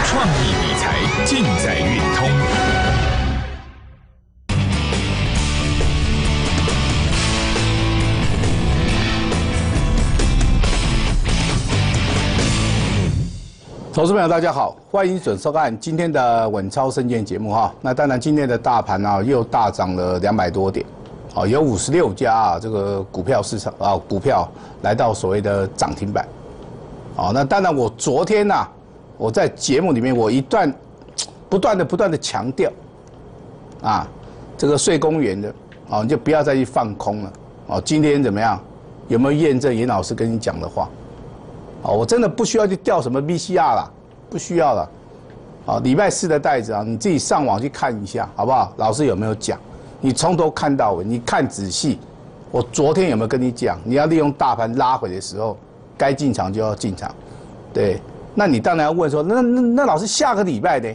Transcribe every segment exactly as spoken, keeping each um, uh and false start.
创意理财尽在运通。 投资朋友，大家好，欢迎准收看今天的稳超生健节目哈。那当然，今天的大盘啊又大涨了两百多点，哦，有五十六家啊这个股票市场啊股票来到所谓的涨停板，哦，那当然我昨天呐、啊，我在节目里面我一段不断的不断的强调，啊，这个睡公园的，哦，你就不要再去放空了，哦，今天怎么样？有没有验证严老师跟你讲的话？哦，我真的不需要去调什么 V C R 啦，不需要了。啊，礼拜四的袋子啊，你自己上网去看一下，好不好？老师有没有讲？你从头看到尾，你看仔细。我昨天有没有跟你讲？你要利用大盘拉回的时候，该进场就要进场。对，那你当然要问说，那那那老师下个礼拜呢？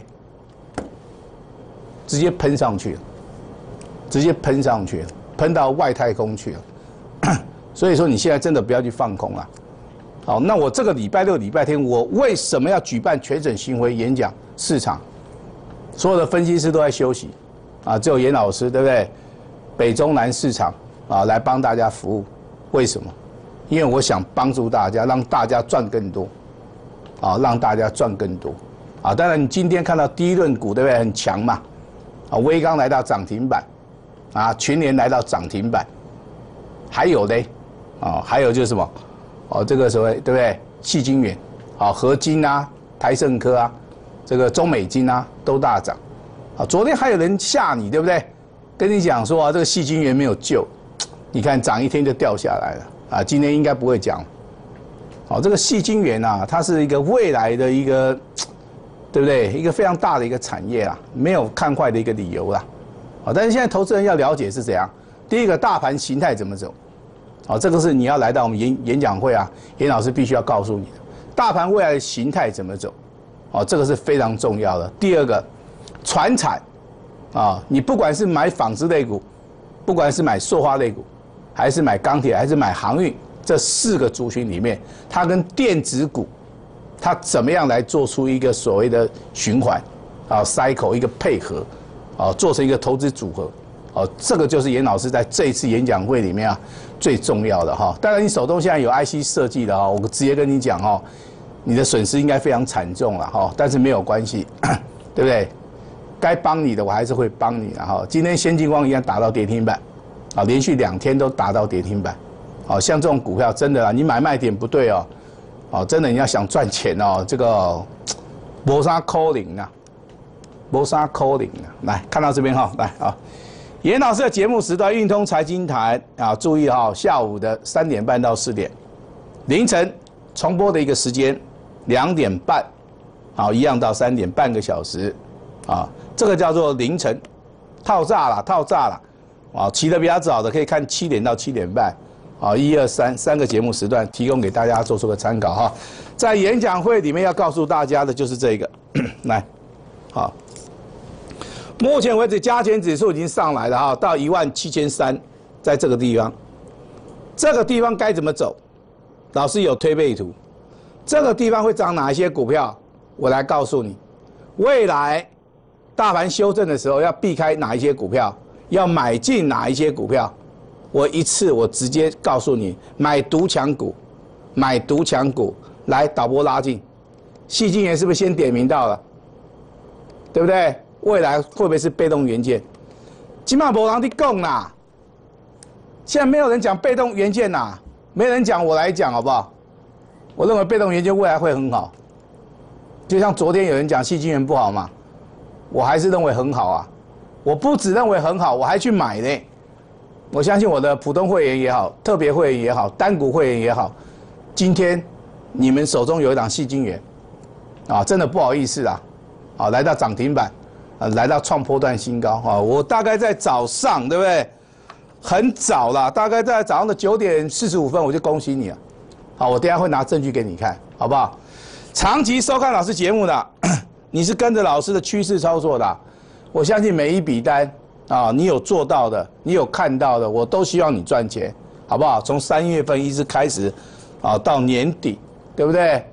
直接喷上去了，直接喷上去了，喷到外太空去了。所以说，你现在真的不要去放空了。好，那我这个礼拜六、礼拜天，我为什么要举办全省巡回演讲市场？所有的分析师都在休息，啊，只有严老师，对不对？北中南市场啊，来帮大家服务。为什么？因为我想帮助大家，让大家赚更多，啊，让大家赚更多，啊，当然你今天看到第一轮股，对不对？很强嘛，啊，威刚来到涨停板，啊，群联来到涨停板，还有呢，啊，还有就是什么？哦，这个所谓对不对？矽晶圆，啊，合金啊，台盛科啊，这个中美金啊都大涨，啊，昨天还有人吓你，对不对？跟你讲说啊，这个矽晶圆没有救，你看涨一天就掉下来了，啊，今天应该不会讲。好，这个矽晶圆啊，它是一个未来的一个，对不对？一个非常大的一个产业啦，没有看坏的一个理由啦。好，但是现在投资人要了解是怎样，第一个大盘形态怎么走。好，这个是你要来到我们演演讲会啊，严老师必须要告诉你的，大盘未来的形态怎么走，好，这个是非常重要的。第二个，传产，啊，你不管是买纺织类股，不管是买塑化类股，还是买钢铁，还是买航运，这四个族群里面，它跟电子股，它怎么样来做出一个所谓的循环，啊 ，cycle 一个配合，啊，做成一个投资组合。哦，这个就是严老师在这一次演讲会里面啊最重要的哈。当然，你手中现在有 I C 设计的哈，我直接跟你讲哈，你的损失应该非常惨重了哈。但是没有关系，对不对？该帮你的我还是会帮你的哈。今天先进光一样打到跌停板，啊，连续两天都打到跌停板。好，像这种股票真的啊，你买卖点不对哦，哦，真的你要想赚钱哦，这个没啥可能啊，没啥可能啊。来看到这边哈，来啊。严老师的节目时段，运通财经台啊，注意哈、哦，下午的三点半到四点，凌晨重播的一个时间，两点半，好，一样到三点，半个小时，啊，这个叫做凌晨套炸了，套炸了，啊，起得比较早的可以看七点到七点半，啊，一二三三个节目时段提供给大家做出个参考哈，在演讲会里面要告诉大家的就是这个，来，好。目前为止，加权指数已经上来了哈，到一万七千三，在这个地方，这个地方该怎么走？老师有推背图，这个地方会涨哪一些股票？我来告诉你，未来大盘修正的时候要避开哪一些股票，要买进哪一些股票？我一次我直接告诉你，买独强股，买独强股，来导播拉进，矽晶圆是不是先点名到了？对不对？未来会不会是被动元件？今嘛没人在讲啦，现在没有人讲被动元件啦，没人讲，我来讲好不好？我认为被动元件未来会很好，就像昨天有人讲矽晶圆不好嘛，我还是认为很好啊。我不只认为很好，我还去买呢。我相信我的普通会员也好，特别会员也好，单股会员也好，今天你们手中有一档矽晶圆，啊，真的不好意思啦，啊，来到涨停板。啊，来到创波段新高啊！我大概在早上，对不对？很早啦，大概在早上的九点四十五分，我就恭喜你了。好，我等一下会拿证据给你看，好不好？长期收看老师节目的，你是跟着老师的趋势操作的，我相信每一笔单啊，你有做到的，你有看到的，我都希望你赚钱，好不好？从三月份一直开始，啊，到年底，对不对？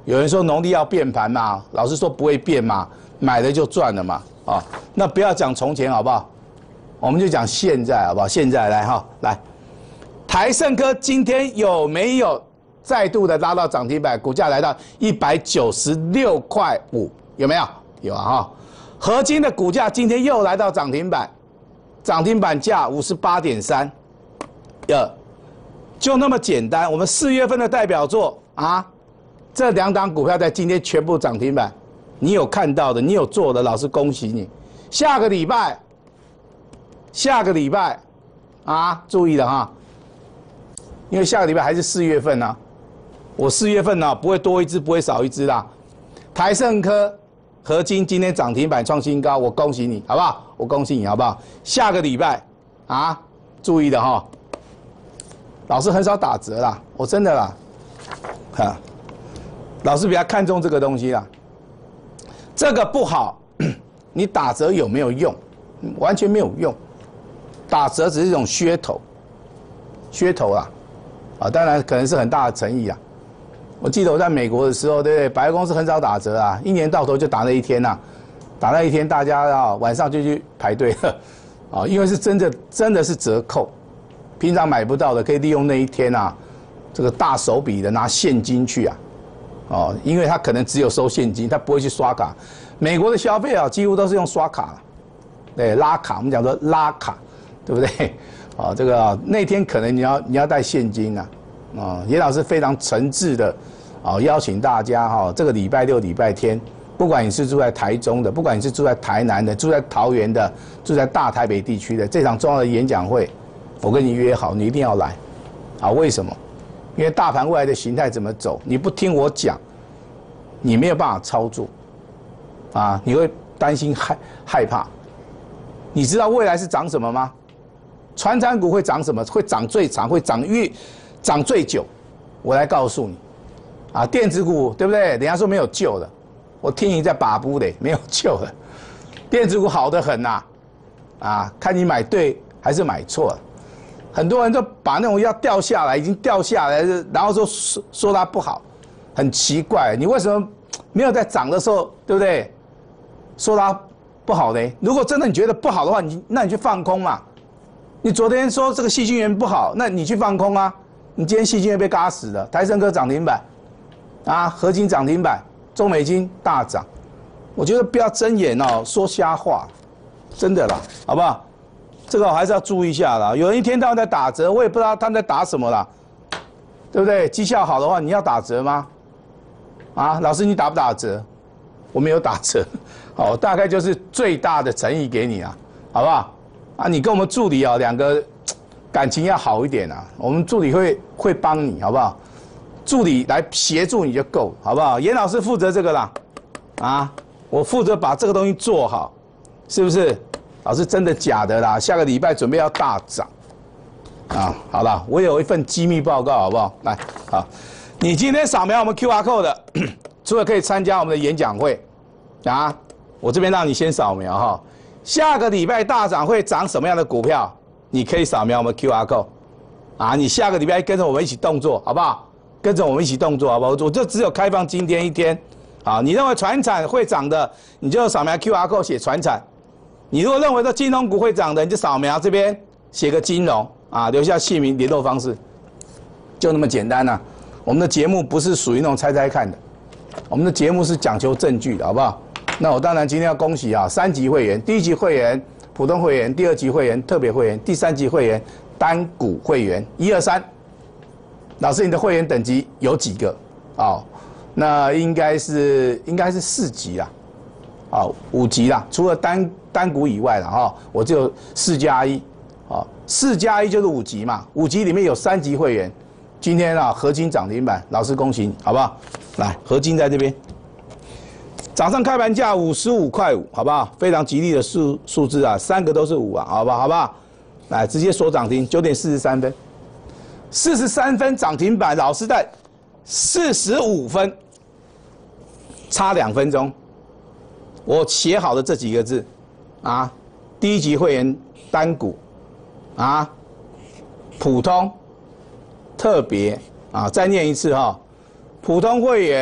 有人说农历要变盘嘛，老师说不会变嘛，买了就赚了嘛，啊，那不要讲从前好不好？我们就讲现在好不好？现在来哈，来，台胜科今天有没有再度的拉到涨停板？股价来到一百九十六块五，有没有？有啊哈。合金的股价今天又来到涨停板，涨停板价五十八点三，呃，就那么简单。我们四月份的代表作啊，这两档股票在今天全部涨停板，你有看到的，你有做的，老师恭喜你。下个礼拜。下个礼拜，啊，注意了哈，因为下个礼拜还是四月份呢、啊，我四月份呢、啊、不会多一只，不会少一只啦。台胜科、合金今天涨停板创新高，我恭喜你，好不好？我恭喜你，好不好？下个礼拜啊，注意的哈，老师很少打折啦，我真的啦，哈，老师比较看重这个东西啦，这个不好，你打折有没有用？完全没有用。打折只是一种噱头，噱头啦，啊，当然可能是很大的诚意啊。我记得我在美国的时候，对不对？百货公司很少打折啊，一年到头就打那一天呐、啊，打那一天，大家啊晚上就去排队了，啊，因为是真的真的是折扣，平常买不到的，可以利用那一天啊，这个大手笔的拿现金去啊，哦，因为他可能只有收现金，他不会去刷卡。美国的消费啊，几乎都是用刷卡，对，拉卡，我们讲说拉卡。对不对？啊，这个、啊、那天可能你要你要带现金啊，啊，严老师非常诚挚的啊邀请大家哈、啊，这个礼拜六、礼拜天，不管你是住在台中的，不管你是住在台南的，住在桃园的，住在大台北地区的，这场重要的演讲会，我跟你约好，你一定要来，啊，为什么？因为大盘未来的形态怎么走，你不听我讲，你没有办法操作，啊，你会担心害害怕。你知道未来是涨什么吗？传产股会涨什么？会涨最长，会涨越涨最久。我来告诉你，啊，电子股对不对？人家说没有救了，我听你在把布的，没有救了。电子股好得很呐、啊，啊，看你买对还是买错了。很多人都把那种要掉下来，已经掉下来，然后说说说它不好，很奇怪，你为什么没有在涨的时候，对不对？说它不好呢？如果真的你觉得不好的话，你那你去放空嘛。你昨天说这个矽晶圆不好，那你去放空啊！你今天矽晶圆被嘎死了，台胜科涨停板，啊，合金涨停板，中美金大涨，我觉得不要睁眼哦，说瞎话，真的啦，好不好？这个我还是要注意一下啦。有人一天到晚在打折，我也不知道他们在打什么啦，对不对？绩效好的话，你要打折吗？啊，老师你打不打折？我没有打折，好，大概就是最大的诚意给你啊，好不好？啊，你跟我们助理啊，两个感情要好一点啊。我们助理会会帮你，好不好？助理来协助你就够，好不好？严老师负责这个啦，啊，我负责把这个东西做好，是不是？老师真的假的啦？下个礼拜准备要大涨，啊，好了，我有一份机密报告，好不好？来，好，你今天扫描我们 Q R code 的，除了可以参加我们的演讲会，啊，我这边让你先扫描哈。下个礼拜大涨会涨什么样的股票？你可以扫描我们 Q R code， 啊，你下个礼拜跟着我们一起动作，好不好？跟着我们一起动作，好不好？我就只有开放今天一天，啊，你认为传产会涨的，你就扫描 Q R code 写传产；你如果认为这金融股会涨的，你就扫描这边写个金融，啊，留下姓名、联络方式，就那么简单呐、啊。我们的节目不是属于那种猜猜看的，我们的节目是讲求证据的，好不好？那我当然今天要恭喜啊，三级会员，第一级会员普通会员，第二级会员特别会员，第三级会员单股会员，一二三。老师，你的会员等级有几个？哦，那应该是应该是四级啦，哦，五级啦，除了单单股以外啦，哈、哦，我只有四加一，哦，四加一就是五级嘛，五级里面有三级会员。今天啊，合金涨停板，老师恭喜你，好不好？来，合金在这边。早上开盘价五十五块五，好不好？非常吉利的数数字啊，三个都是五啊，好不好？好不好？来，直接锁涨停，九点四十三分，四十三分涨停板，老师在四十五分，差两分钟，我写好的这几个字啊，第一级会员单股啊，普通特别啊，再念一次哈、哦，普通会员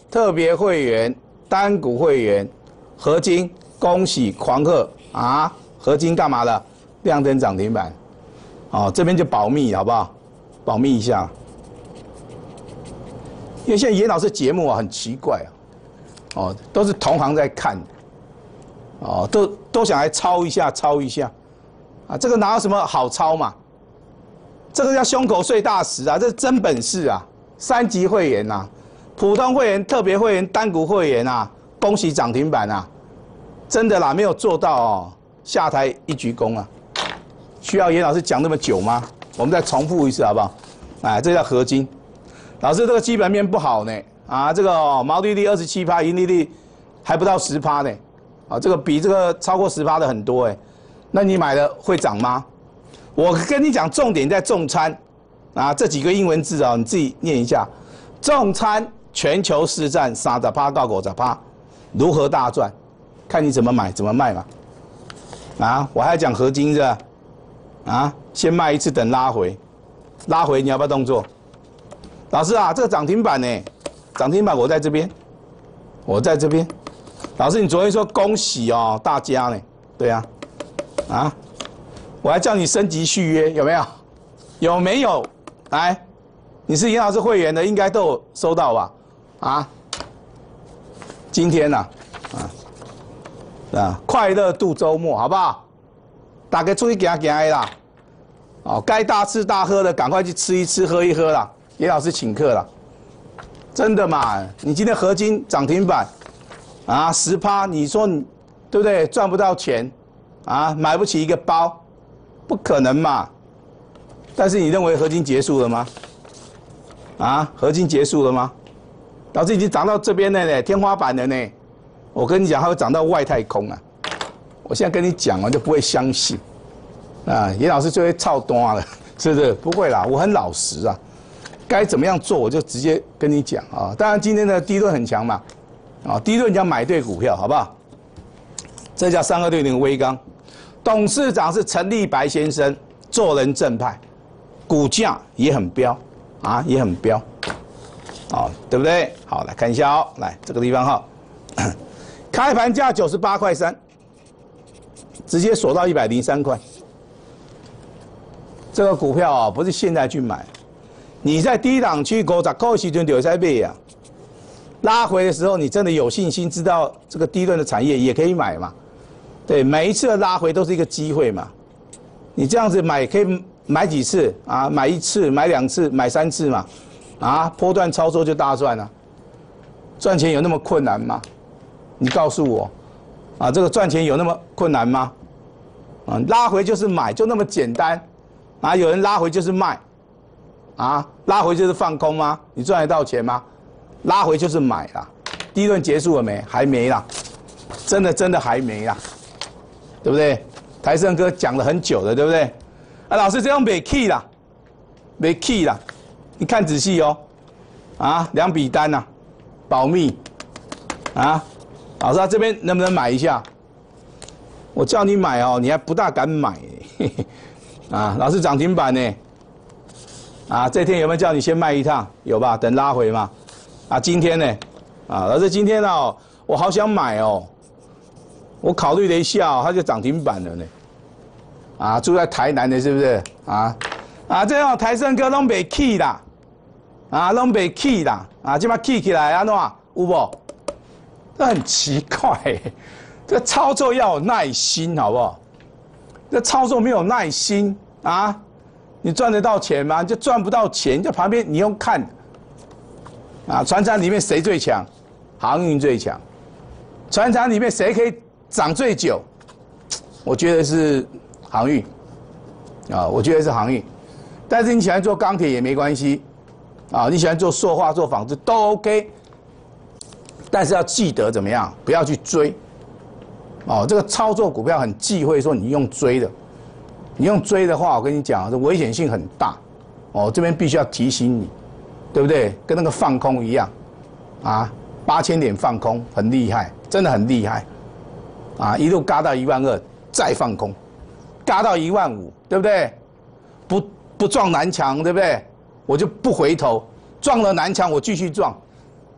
特别会员、单股会员、合金，恭喜狂贺啊！合金干嘛了？亮灯涨停板，哦，这边就保密好不好？保密一下，因为现在严老师节目啊很奇怪啊，哦，都是同行在看，哦，都都想来抄一下，抄一下，啊，这个哪有什么好抄嘛？这个叫胸口碎大石啊，这是真本事啊！三级会员呐、啊，普通会员、特别会员、单股会员啊，恭喜涨停板啊！真的啦，没有做到哦，下台一鞠躬啊！需要严老师讲那么久吗？我们再重复一次好不好？哎，这叫合金。老师，这个基本面不好呢，啊，这个、哦、毛利率二十七趴，盈利率还不到十趴呢，啊，这个比这个超过十趴的很多哎，那你买了会涨吗？我跟你讲，重点在重餐，啊，这几个英文字啊、哦，你自己念一下。重餐全球市占三十趴到五十趴，如何大赚？看你怎么买怎么卖嘛。啊，我还要讲合金是吧？啊，先卖一次，等拉回，拉回你要不要动作？老师啊，这个涨停板呢？涨停板我在这边，我在这边。老师，你昨天说恭喜哦，大家呢？对啊，啊。我还叫你升级续约，有没有？有没有？来，你是严老师会员的，应该都有收到吧？啊，今天呐、啊，啊，啊，快乐度周末，好不好？大家出去行行的啦，哦，该大吃大喝的，赶快去吃一吃，喝一喝啦。严老师请客啦，真的嘛？你今天合金涨停板，啊，十趴，你说你对不对？赚不到钱，啊，买不起一个包。不可能嘛！但是你认为合金结束了吗？啊，合金结束了吗？老师已经涨到这边了呢，天花板了呢。我跟你讲，它会涨到外太空啊！我现在跟你讲，我就不会相信。啊，严老师就会操单了，是不是？不会啦，我很老实啊。该怎么样做，我就直接跟你讲啊。当然今天的低论很强嘛，啊，低论你要买对股票，好不好？这叫三二六零威刚。董事长是陈立白先生，做人正派，股价也很飙，啊，也很飙，哦，对不对？好，来看一下哦，来这个地方哈，开盘价九十八块三，直接锁到一百零三块。这个股票啊，不是现在去买，你在低档区五十块时阵就在买啊，拉回的时候，你真的有信心，知道这个低端的产业也可以买嘛。对，每一次的拉回都是一个机会嘛。你这样子买可以买几次啊？买一次、买两次、买三次嘛？啊，波段操作就大赚了。赚钱有那么困难吗？你告诉我，啊，这个赚钱有那么困难吗？啊，拉回就是买，就那么简单。啊，有人拉回就是卖，啊，拉回就是放空吗？你赚得到钱吗？拉回就是买啦。第一轮结束了没？还没啦，真的真的还没啦。对不对？台盛哥讲了很久了，对不对？啊，老师这样没 key 啦，没 key 啦，你看仔细哦，啊，两笔单呐、啊，保密，啊，老师、啊、这边能不能买一下？我叫你买哦，你还不大敢买，嘿嘿啊，老师涨停板呢，啊，这天有没有叫你先卖一趟？有吧？等拉回嘛，啊，今天呢，啊，老师今天哦，我好想买哦。我考虑了一下、哦，它就涨停板了呢，啊，住在台南的，是不是？啊，啊，这样台盛哥拢袂起啦，啊，拢袂起啦，啊，这把起起来安怎？有无？这很奇怪，这操作要有耐心，好不好？这操作没有耐心啊，你赚得到钱吗？就赚不到钱，在旁边你用看，啊，船厂里面谁最强？航运最强，船厂里面谁可以涨最久？我觉得是航运，啊，我觉得是航运。但是你喜欢做钢铁也没关系，啊，你喜欢做塑化、做纺织都 OK。但是要记得怎么样，不要去追。哦，这个操作股票很忌讳说你用追的，你用追的话，我跟你讲，这危险性很大。哦，这边必须要提醒你，对不对？跟那个放空一样，啊，八千点放空很厉害，真的很厉害。啊，一路嘎到一万二，再放空，嘎到一万五，对不对？不不撞南墙，对不对？我就不回头，撞了南墙我继续撞，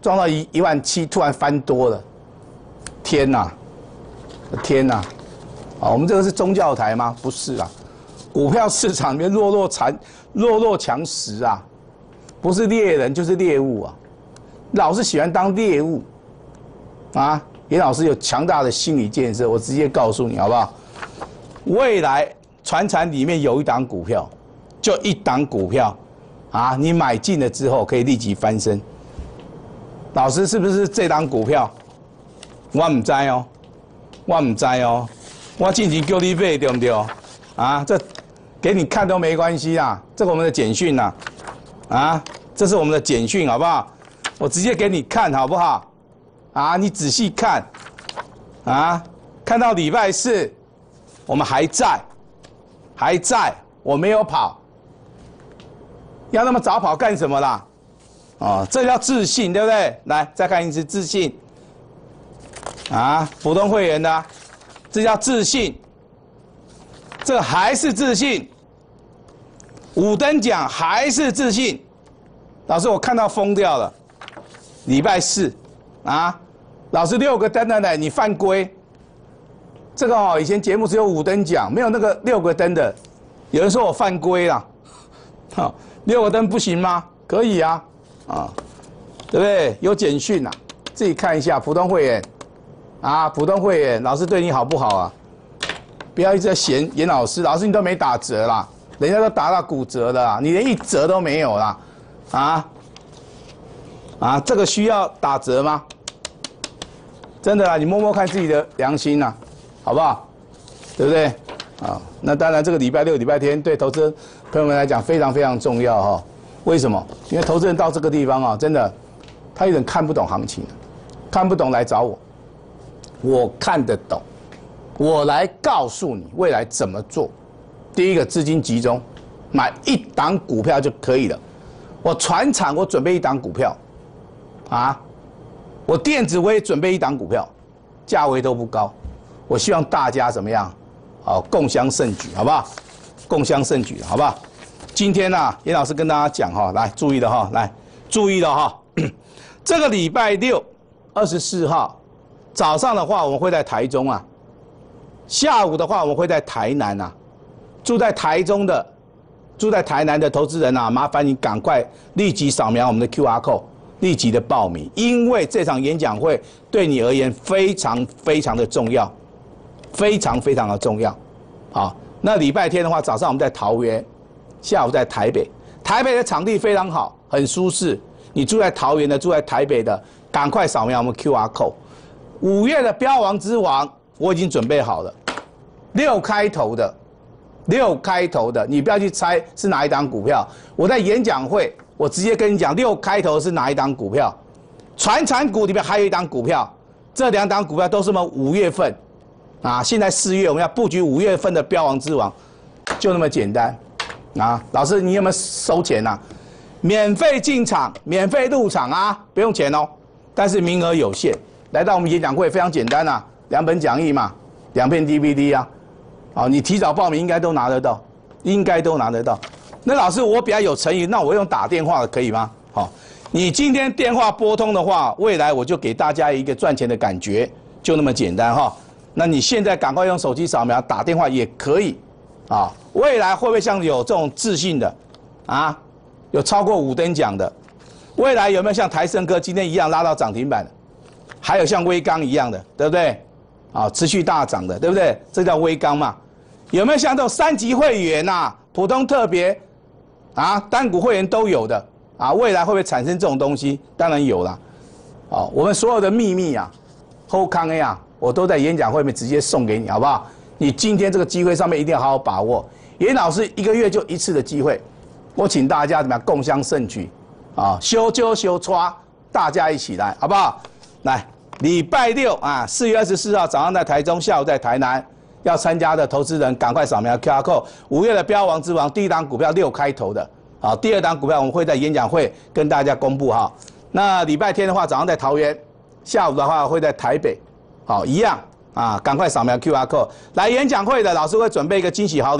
撞到一一万七，突然翻多了，天哪，天哪！啊，我们这个是宗教台吗？不是啊，股票市场里面弱肉强弱肉强食啊，不是猎人就是猎物啊，老是喜欢当猎物啊。严老师有强大的心理建设，我直接告诉你好不好？未来传产里面有一档股票，就一档股票，啊，你买进了之后可以立即翻身。老师是不是这档股票？我唔知哦，我唔知哦，我进前叫你买对不对？啊，这给你看都没关系啦，这个我们的简讯啦，啊，这是我们的简讯好不好？我直接给你看好不好？啊，你仔细看，啊，看到礼拜四，我们还在，还在，我没有跑，要那么早跑干什么啦？哦，这叫自信，对不对？来，再看一次自信，啊，普通会员的、啊，这叫自信，这还是自信，五等奖还是自信，老师我看到疯掉了，礼拜四。啊，老师六个灯的呢，你犯规。这个哦，以前节目只有五灯奖，没有那个六个灯的。有人说我犯规啦，好，六个灯不行吗？可以啊，啊，对不对？有简讯啊，自己看一下。普通会员，啊，普通会员，老师对你好不好啊？不要一直在嫌严老师，老师你都没打折啦，人家都打到骨折了啦，你连一折都没有啦，啊？啊，这个需要打折吗？真的啊，你摸摸看自己的良心呐、啊，好不好？对不对？啊，那当然，这个礼拜六、礼拜天对投资朋友们来讲非常非常重要哈、哦。为什么？因为投资人到这个地方啊，真的他有点看不懂行情，看不懂来找我，我看得懂，我来告诉你未来怎么做。第一个，资金集中，买一档股票就可以了。我传产，我准备一档股票。啊，我电子我也准备一档股票，价位都不高，我希望大家怎么样？好，共襄盛举，好不好？共襄盛举，好不好？今天呢、啊，严老师跟大家讲哈，来注意了哈，来注意了哈，这个礼拜六二十四号早上的话，我们会在台中啊，下午的话我们会在台南啊，住在台中的、住在台南的投资人啊，麻烦你赶快立即扫描我们的 Q R code。立即的报名，因为这场演讲会对你而言非常非常的重要，非常非常的重要。好，那礼拜天的话，早上我们在桃园，下午在台北。台北的场地非常好，很舒适。你住在桃园的，住在台北的，赶快扫描我们 Q R code。五月的标王之王，我已经准备好了，六开头的，六开头的，你不要去猜是哪一档股票。我在演讲会。我直接跟你讲，六开头是哪一档股票？传产股里面还有一档股票，这两档股票都是我们五月份，啊，现在四月我们要布局五月份的标王之王，就那么简单，啊，老师你有没有收钱啊？免费进场，免费入场啊，不用钱哦，但是名额有限。来到我们演讲会非常简单啊，两本讲义嘛，两片 D V D 啊，好，你提早报名应该都拿得到，应该都拿得到。那老师，我比较有诚意，那我用打电话的可以吗？好，你今天电话拨通的话，未来我就给大家一个赚钱的感觉，就那么简单哈。那你现在赶快用手机扫描，打电话也可以，啊，未来会不会像有这种自信的，啊，有超过五等奖的？未来有没有像台盛科今天一样拉到涨停板的？还有像威刚一样的，对不对？啊，持续大涨的，对不对？这叫威刚嘛？有没有像这种三级会员呐、啊，普通特别？啊，单股会员都有的啊，未来会不会产生这种东西？当然有啦。哦，我们所有的秘密啊，后康 A 啊，我都在演讲会里面直接送给你，好不好？你今天这个机会上面一定要好好把握。严老师一个月就一次的机会，我请大家怎么样共襄盛举啊，修揪修抓，大家一起来，好不好？来，礼拜六啊，四月二十四号早上在台中，下午在台南。要参加的投资人赶快扫描 Q R code。五月的标王之王，第一档股票六开头的，好，第二档股票我们会在演讲会跟大家公布哈。那礼拜天的话，早上在桃园，下午的话会在台北，好，一样啊，赶快扫描 Q R code。来演讲会的老师会准备一个惊喜好礼，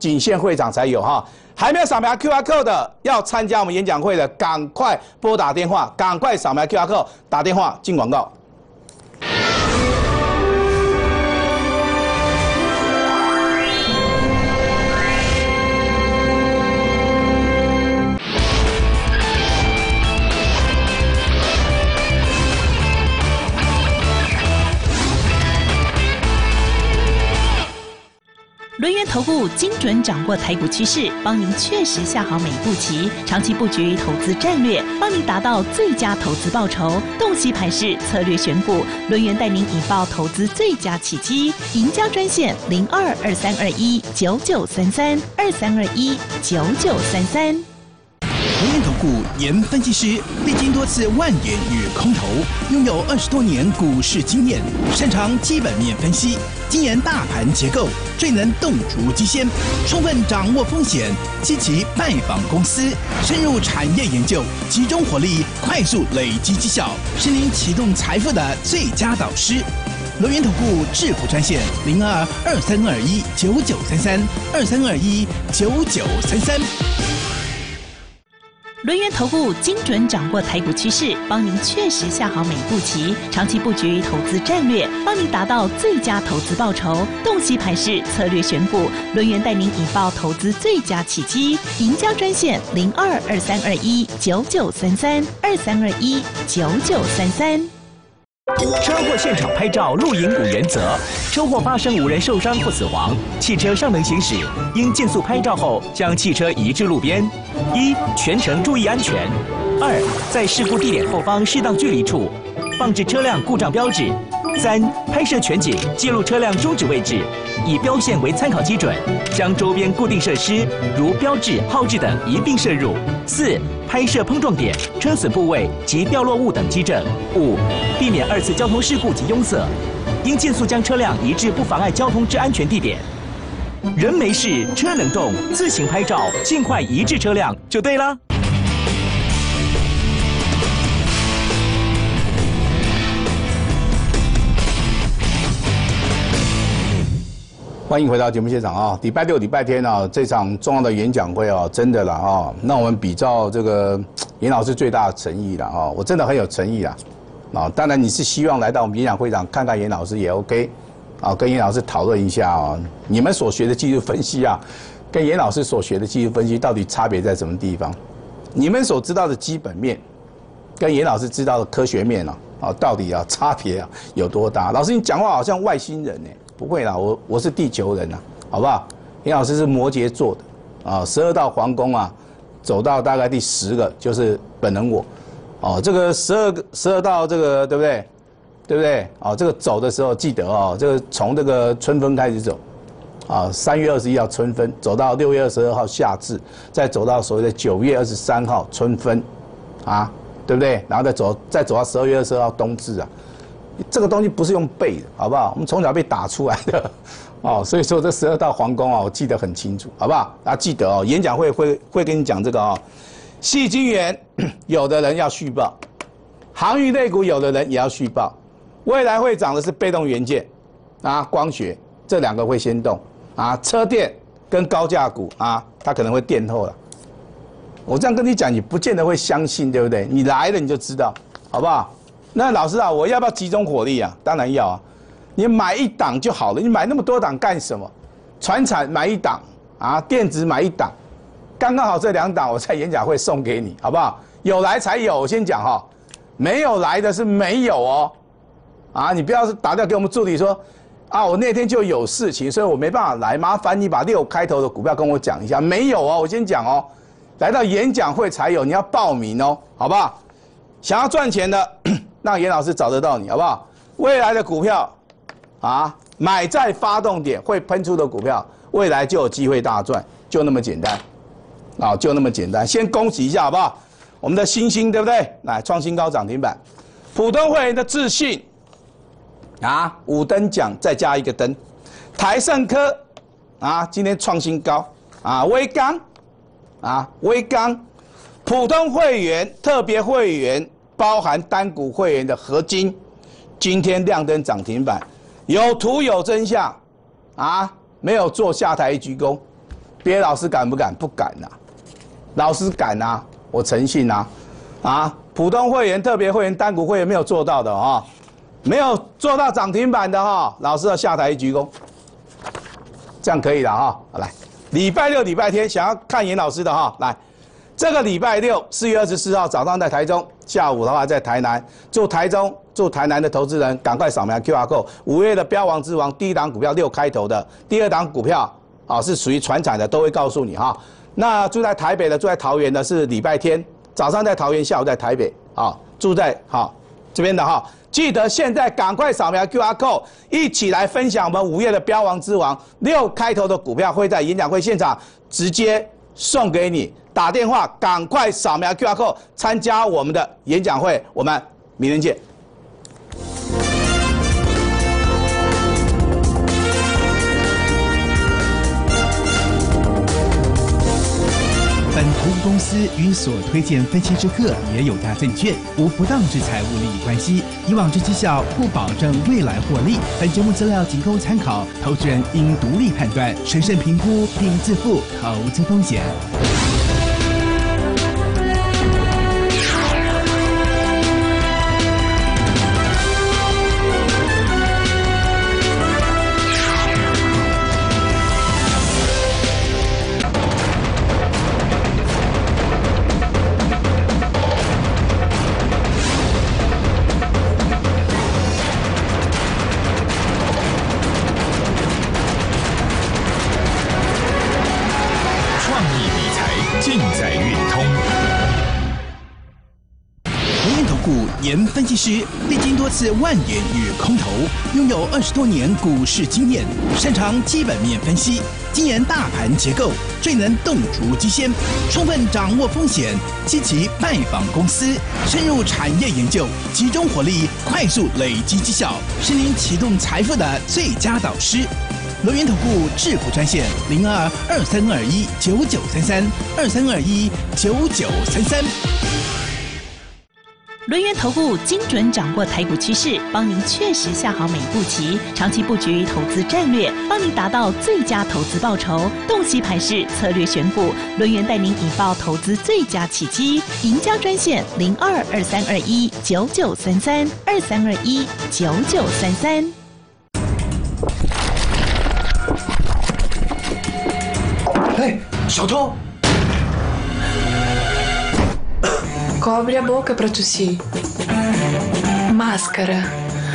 仅限会场才有哈。还没有扫描 Q R code 的，要参加我们演讲会的，赶快拨打电话，赶快扫描 Q R code， 打电话进广告。 轮源投顾精准掌握台股趋势，帮您确实下好每一步棋，长期布局投资战略，帮您达到最佳投资报酬。洞悉盘势，策略选股，轮源带您引爆投资最佳契机。赢家专线零二二三二一九九三三二三二一九九三三。 轮源投顾严分析师历经多次万点与空头，拥有二十多年股市经验，擅长基本面分析，精研大盘结构，最能洞烛机先，充分掌握风险，积极拜访公司，深入产业研究，集中火力，快速累积绩效，是您启动财富的最佳导师。轮源投顾致富专线零二二三二一九九三三二三二一九九三三。 轮源投顾精准掌握台股趋势，帮您确实下好每一步棋，长期布局投资战略，帮您达到最佳投资报酬。洞悉盘势，策略选股，轮源带您引爆投资最佳契机。赢家专线零二二三二一九九三三二三二一九九三三。 车祸现场拍照录影五原则：车祸发生无人受伤或死亡，汽车尚能行驶，应尽速拍照后将汽车移至路边。一、全程注意安全；二、在事故地点后方适当距离处放置车辆故障标志；三、拍摄全景，记录车辆终止位置，以标线为参考基准，将周边固定设施如标志、号志等一并摄入；四、拍摄碰撞点、车损部位及掉落物等基证；五、避免二次交通事故及拥塞，应尽速将车辆移至不妨碍交通之安全地点。人没事，车能动，自行拍照，尽快移至车辆就对了。 欢迎回到节目现场啊！礼拜六、礼拜天啊，这场重要的演讲会啊，真的啦啊，那我们比照这个严老师最大的诚意了啊，我真的很有诚意啦啊！当然你是希望来到我们演讲会场看看严老师也 OK 啊，跟严老师讨论一下啊，你们所学的技术分析啊，跟严老师所学的技术分析到底差别在什么地方？你们所知道的基本面，跟严老师知道的科学面啊，啊，到底啊差别啊有多大？老师，你讲话好像外星人呢、欸。不会啦，我我是地球人呐，好不好？严老师是摩羯座的，啊，十二道皇宫啊，走到大概第十个就是本人我，哦，这个十二个十二道这个对不对？对不对？哦，这个走的时候记得哦，这个从这个春分开始走，啊，三月二十一号春分，走到六月二十二号夏至，再走到所谓的九月二十三号春分，啊，对不对？然后再走再走到十二月二十二号冬至啊。这个东西不是用背的，好不好？我们从小被打出来的，哦，所以说这十二道皇宫啊，我记得很清楚，好不好？大家记得哦，演讲会会会跟你讲这个哦。矽晶圆有的人要续报，航运类股有的人也要续报，未来会涨的是被动元件啊，光学这两个会先动啊，车电跟高价股啊，它可能会垫后了。我这样跟你讲，你不见得会相信，对不对？你来了你就知道，好不好？那老师啊，我要不要集中火力啊？当然要啊！你买一档就好了，你买那么多档干什么？传产买一档啊，电子买一档，刚刚好这两档我在演讲会送给你，好不好？有来才有，我先讲哈，没有来的是没有哦，啊，你不要是打电话给我们助理说，啊，我那天就有事情，所以我没办法来，麻烦你把六开头的股票跟我讲一下，没有哦，我先讲哦，来到演讲会才有，你要报名哦，好不好？想要赚钱的。让严老师找得到你，好不好？未来的股票，啊，买在发动点会喷出的股票，未来就有机会大赚，就那么简单，啊，就那么简单。先恭喜一下，好不好？我们的星星，对不对？来，创新高涨停板，普通会员的自信，啊，五灯奖再加一个灯，台盛科，啊，今天创新高，啊，威刚，啊，威刚，普通会员、特别会员。包含单股会员的合金，今天亮灯涨停板，有图有真相，啊，没有做下台鞠躬， 别的老师敢不敢？不敢呐、啊，老师敢啊，我诚信啊，啊，普通会员、特别会员、单股会员没有做到的啊、哦，没有做到涨停板的哈、哦，老师要下台一鞠躬，这样可以了哈、哦。好来，礼拜六、礼拜天想要看严老师的哈、哦，来，这个礼拜六四月二十四号早上在台中，下午的话在台南，住台中、住台南的投资人赶快扫描 Q R code， 五月的标王之王第一档股票六开头的，第二档股票。啊，是属于传产的，都会告诉你哈。那住在台北的、住在桃园的，是礼拜天早上在桃园，下午在台北。啊，住在好这边的哈，记得现在赶快扫描 Q R code， 一起来分享我们五月的标王之王六开头的股票会在演讲会现场直接送给你。打电话赶快扫描 Q R code 参加我们的演讲会，我们明天见。 本投资公司与所推荐分期之客也有大证券无不当之财务利益关系，以往之绩效不保证未来获利。本节目资料仅供参考，投资人应独立判断、审慎评估并自负投资风险。 严分析师历经多次万点与空头，拥有二十多年股市经验，擅长基本面分析，精研大盘结构，最能洞烛机先，充分掌握风险，积极拜访公司，深入产业研究，集中火力，快速累积绩效，是您启动财富的最佳导师。轮源投顾致富专线零二二三二一九九三三二三二一九九三三。 轮源投顾精准掌握台股趋势，帮您确实下好每一步棋，长期布局投资战略，帮您达到最佳投资报酬。洞悉盘势，策略选股，轮源带您引爆投资最佳契机。赢家专线零二二三二一九九三三二三二一九九三三。 嘿，小偷！ Cobre a boca para tossir. Máscara.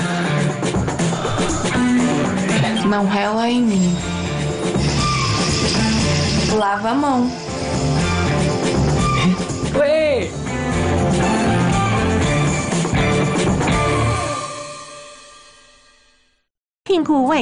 Não rela em mim. Lava a mão. Ué! Pinku